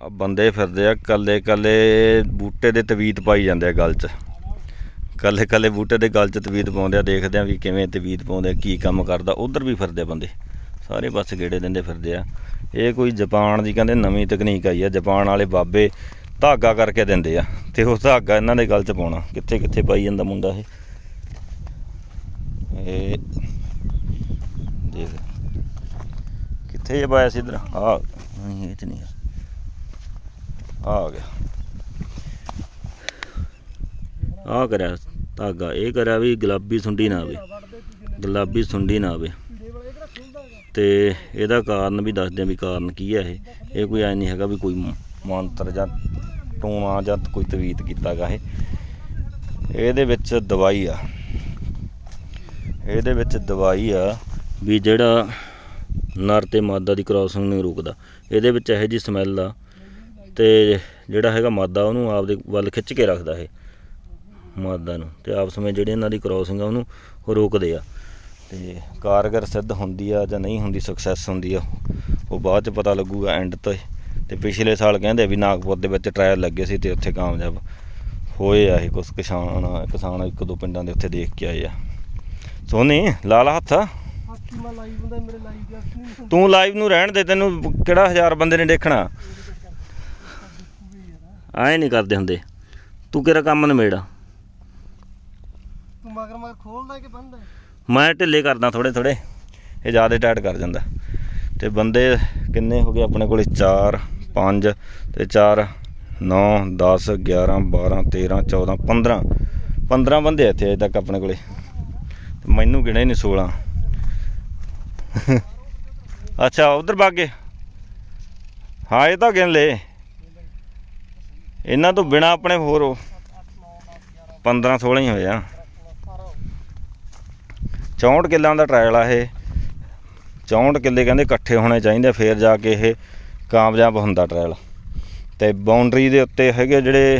ਬੰਦੇ ਫਿਰਦੇ ਆ ਕੱਲੇ ਕੱਲੇ ਬੂਟੇ ਦੇ ਤਵੀਤ ਪਾਈ ਜਾਂਦੇ ਆ ਗਲ 'ਚ, ਕੱਲੇ ਕੱਲੇ ਬੂਟੇ ਦੇ ਗਲ 'ਚ ਤਵੀਤ ਪਾਉਂਦੇ ਆ। ਦੇਖਦੇ ਆ ਵੀ ਕਿਵੇਂ ਤਵੀਤ ਪਾਉਂਦੇ ਆ, ਕੀ ਕੰਮ ਕਰਦਾ। ਉੱਧਰ ਵੀ ਫਿਰਦੇ ਬੰਦੇ, ਸਾਰੇ ਪਾਸੇ ਗੇੜੇ ਦਿੰਦੇ ਫਿਰਦੇ ਆ। ਇਹ ਕੋਈ ਜਾਪਾਨ ਦੀ ਕਹਿੰਦੇ ਨਵੀਂ ਤਕਨੀਕ ਆਈ ਆ। ਜਾਪਾਨ ਵਾਲੇ ਬਾਬੇ ਧਾਗਾ ਕਰਕੇ ਦਿੰਦੇ ਆ ਅਤੇ ਉਹ ਧਾਗਾ ਇਹਨਾਂ ਦੇ ਗਲ 'ਚ ਪਾਉਣਾ। ਕਿੱਥੇ ਕਿੱਥੇ ਪਾਈ ਜਾਂਦਾ ਮੁੰਡਾ ਇਹ ਦੇਖ ਕਿੱਥੇ ਜੇ ਪਾਇਆ ਸੀ ਇੱਧਰ। ਆ ਇਹ 'ਚ ਨਹੀਂ ਆ ਗਿਆ, ਆ ਕਰਿਆ ਧਾਗਾ। ਇਹ ਕਰਿਆ ਵੀ ਗੁਲਾਬੀ ਸੁੰਡੀ ਨਾ ਆਵੇ, ਗੁਲਾਬੀ ਸੁੰਡੀ ਨਾ ਆਵੇ। ਅਤੇ ਇਹਦਾ ਕਾਰਨ ਵੀ ਦੱਸਦੇ ਵੀ ਕਾਰਨ ਕੀ ਹੈ। ਇਹ ਕੋਈ ਐਂ ਨਹੀਂ ਹੈਗਾ ਵੀ ਕੋਈ ਮੰਤਰ ਜਾਂ ਟੂਣਾ ਜਾਂ ਕੋਈ ਤਵੀਤ ਕੀਤਾ ਗਾ। ਇਹਦੇ ਵਿੱਚ ਦਵਾਈ ਆ, ਇਹਦੇ ਵਿੱਚ ਦਵਾਈ ਆ ਵੀ ਜਿਹੜਾ ਨਰ ਅਤੇ ਮਾਦਾ ਦੀ ਕ੍ਰੋਸਿੰਗ ਨੂੰ ਰੋਕਦਾ। ਇਹਦੇ ਵਿੱਚ ਇਹੋ ਜਿਹੀ ਸਮੈਲ ਆ ਅਤੇ ਜਿਹੜਾ ਹੈਗਾ ਮਾਦਾ ਉਹਨੂੰ ਆਪਦੇ ਵੱਲ ਖਿੱਚ ਕੇ ਰੱਖਦਾ ਇਹ ਮਾਦਾ ਨੂੰ, ਅਤੇ ਆਪਸ ਵਿੱਚ ਜਿਹੜੀ ਇਹਨਾਂ ਦੀ ਕ੍ਰੋਸਿੰਗ ਆ ਉਹਨੂੰ ਉਹ ਰੋਕਦੇ ਆ। ਅਤੇ ਕਾਰਗਰ ਸਿੱਧ ਹੁੰਦੀ ਆ ਜਾਂ ਨਹੀਂ ਹੁੰਦੀ, ਸਕਸੈਸ ਹੁੰਦੀ ਆ, ਉਹ ਬਾਅਦ 'ਚ ਪਤਾ ਲੱਗੂਗਾ ਐਂਡ 'ਤੇ। ਅਤੇ ਪਿਛਲੇ ਸਾਲ ਕਹਿੰਦੇ ਵੀ ਨਾਗਪੁਰ ਦੇ ਵਿੱਚ ਟਰਾਇਲ ਲੱਗੇ ਸੀ ਅਤੇ ਉੱਥੇ ਕਾਮਯਾਬ ਹੋਏ ਆ ਇਹ ਕੁਛ ਕਿਸਾਨ ਇੱਕ ਦੋ ਪਿੰਡਾਂ ਦੇ ਉੱਥੇ ਦੇਖ ਕੇ ਆਏ ਆ। ਸੋਨੀ ਲਾ ਲਾ ਹੱਥ, ਤੂੰ ਲਾਈਵ ਨੂੰ ਰਹਿਣ ਦੇ, ਤੈਨੂੰ ਕਿਹੜਾ 1000 ਬੰਦੇ ਨੇ ਦੇਖਣਾ। ਐਂ ਨਹੀਂ ਕਰਦੇ ਹੁੰਦੇ, ਤੂੰ ਕਿਹੜਾ ਕੰਮ ਨਿਬੇੜਾ। ਮੈਂ ਢਿੱਲੇ ਕਰਦਾ ਥੋੜ੍ਹੇ ਥੋੜ੍ਹੇ, ਇਹ ਜ਼ਿਆਦਾ ਟਾਈਟ ਕਰ ਜਾਂਦਾ। ਅਤੇ ਬੰਦੇ ਕਿੰਨੇ ਹੋ ਗਏ ਆਪਣੇ ਕੋਲ? 4 5 ਅਤੇ 4 9 10 11 12 13 14 15 ਬੰਦੇ ਇੱਥੇ ਅਜੇ ਤੱਕ ਆਪਣੇ ਕੋਲ। ਮੈਨੂੰ ਗਿਣੇ ਨਹੀਂ 16। ਅੱਛਾ ਉੱਧਰ ਬਾਗੇ, ਹਾਂ ਇਹ ਤਾਂ ਗਿਣ ਲਏ। ਇਹਨਾਂ ਤੋਂ ਬਿਨਾਂ ਆਪਣੇ ਹੋਰ 15 16 ਹੀ ਹੋਏ ਆ। 64 ਕਿੱਲਿਆਂ ਦਾ ਟਰਾਇਲ ਆ ਇਹ। 64 ਕਿੱਲੇ ਕਹਿੰਦੇ ਇਕੱਠੇ ਹੋਣੇ ਚਾਹੀਦੇ, ਫਿਰ ਜਾ ਕੇ ਇਹ ਕਾਮਯਾਬ ਹੁੰਦਾ ਟਰਾਇਲ। ਅਤੇ ਬਾਊਂਡਰੀ ਦੇ ਉੱਤੇ ਹੈਗੇ ਜਿਹੜੇ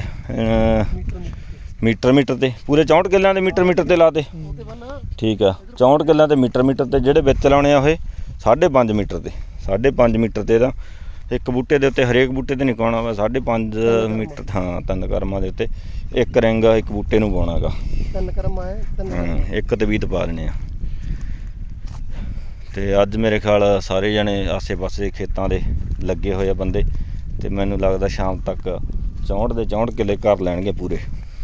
ਮੀਟਰ 'ਤੇ ਪੂਰੇ 64 ਕਿੱਲਿਆਂ ਦੇ ਮੀਟਰ 'ਤੇ ਲਾ ਤੇ ਠੀਕ ਆ। 64 ਕਿੱਲਿਆਂ 'ਤੇ ਮੀਟਰ 'ਤੇ ਜਿਹੜੇ ਵਿੱਚ ਲਾਉਣੇ ਆ ਉਹ 5.5 ਮੀਟਰ 'ਤੇ 5.5 ਮੀਟਰ 'ਤੇ ਦਾ ਇੱਕ ਬੂਟੇ ਦੇ ਉੱਤੇ, ਹਰੇਕ ਬੂਟੇ 'ਤੇ ਨਹੀਂ ਪਾਉਣਾ ਵਾ। 5.5 ਮੀਟਰ, ਹਾਂ 3 ਕਰਮਾਂ ਦੇ ਉੱਤੇ ਇੱਕ ਰਿੰਗ ਇੱਕ ਬੂਟੇ ਨੂੰ ਪਾਉਣਾ ਗਾ। 3 ਕਰਮਾਂ ਇੱਕ ਤਵੀਤ ਪਾ ਦੇਣੇ ਆ। ਅਤੇ ਅੱਜ ਮੇਰੇ ਖਿਆਲ ਸਾਰੇ ਜਣੇ ਆਸੇ ਪਾਸੇ ਖੇਤਾਂ ਦੇ ਲੱਗੇ ਹੋਏ ਆ ਬੰਦੇ, ਅਤੇ ਮੈਨੂੰ ਲੱਗਦਾ ਸ਼ਾਮ ਤੱਕ 64 ਦੇ 64 ਕਿੱਲੇ ਕਰ ਲੈਣਗੇ ਪੂਰੇ,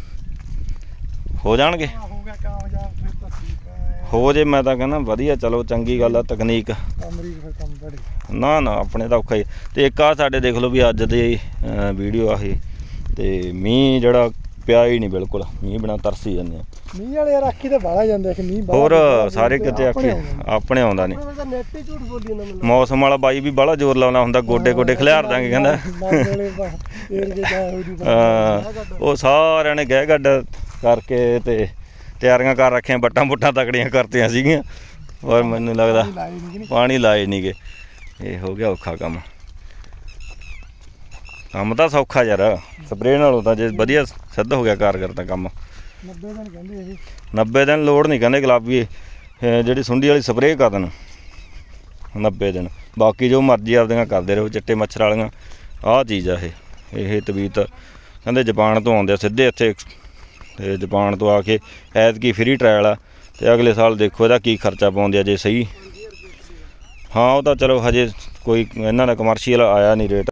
ਹੋ ਜਾਣਗੇ। ਹੋ ਜੇ ਮੈਂ ਤਾਂ ਕਹਿੰਦਾ ਵਧੀਆ, ਚਲੋ ਚੰਗੀ ਗੱਲ ਆ। ਤਕਨੀਕ ਨਾ ਆਪਣੇ ਤਾਂ ਔਖਾ ਹੀ। ਅਤੇ ਇੱਕ ਆ ਸਾਡੇ ਦੇਖ ਲਓ ਵੀ ਅੱਜ ਦੀ ਵੀਡੀਓ ਆ ਇਹ, ਅਤੇ ਮੀਂਹ ਜਿਹੜਾ ਪਿਆ ਹੀ ਨਹੀਂ ਬਿਲਕੁਲ, ਮੀਂਹ ਬਿਨਾਂ ਤਰਸੀ ਜਾਂਦੇ ਆ। ਮੀਂਹ ਵਾਲੇ ਯਾਰ ਆਖੀ ਤਾਂ ਬਾਹਲਾ ਜਾਂਦੇ, ਹੋਰ ਸਾਰੇ ਕਿਤੇ ਆਖੀ ਆਪਣੇ ਆਉਂਦਾ ਨਹੀਂ। ਮੌਸਮ ਵਾਲਾ ਬਾਈ ਵੀ ਬਾਹਲਾ ਜ਼ੋਰ ਲਾਉਣਾ ਹੁੰਦਾ, ਗੋਡੇ ਗੋਡੇ ਖਿਲਾਰ ਦਾਂਗੇ ਕਹਿੰਦਾ। ਉਹ ਸਾਰਿਆਂ ਨੇ ਗਹਿ ਗੱਡ ਕਰਕੇ ਅਤੇ ਤਿਆਰੀਆਂ ਕਰ ਰੱਖੀਆਂ, ਵੱਟਾਂ ਬੁੱਟਾਂ ਤਕੜੀਆਂ ਕਰਤੀਆਂ ਸੀਗੀਆਂ, ਪਰ ਮੈਨੂੰ ਲੱਗਦਾ ਪਾਣੀ ਲਾਏ ਨਹੀਂ ਗੇ। ਇਹ ਹੋ ਗਿਆ ਔਖਾ ਕੰਮ। ਕੰਮ ਤਾਂ ਸੌਖਾ ਯਾਰ, ਸਪਰੇਅ ਨਾਲੋਂ ਤਾਂ ਜੇ ਵਧੀਆ ਸਿੱਧ ਹੋ ਗਿਆ ਕਾਰਗਰ ਤਾਂ ਕੰਮ। 90 ਦਿਨ ਲੋੜ ਨਹੀਂ ਕਹਿੰਦੇ ਗੁਲਾਬੀ ਜਿਹੜੀ ਸੁੰਡੀ ਵਾਲੀ ਸਪਰੇਅ ਕਰ ਦੇਣ 90 ਦਿਨ, ਬਾਕੀ ਜੋ ਮਰਜ਼ੀ ਆਪਦੀਆਂ ਕਰਦੇ ਰਹੋ। ਚਿੱਟੇ ਮੱਛਰ ਵਾਲੀਆਂ ਆਹ ਚੀਜ਼ ਆ ਇਹ ਤਵੀਤ ਕਹਿੰਦੇ ਜਾਪਾਨ ਤੋਂ ਆਉਂਦੇ ਆ ਸਿੱਧੇ ਇੱਥੇ, ਅਤੇ ਜਾਪਾਨ ਤੋਂ ਆ ਕੇ ਐਤਕੀ ਫਰੀ ਟਰਾਇਲ ਆ। ਅਤੇ ਅਗਲੇ ਸਾਲ ਦੇਖੋ ਇਹਦਾ ਕੀ ਖਰਚਾ ਪਾਉਂਦੇ ਆ ਜੇ ਸਹੀ। ਹਾਂ ਉਹ ਤਾਂ ਚਲੋ ਹਜੇ ਕੋਈ ਇਹਨਾਂ ਦਾ ਕਮਰਸ਼ੀਅਲ ਆਇਆ ਨਹੀਂ ਰੇਟ।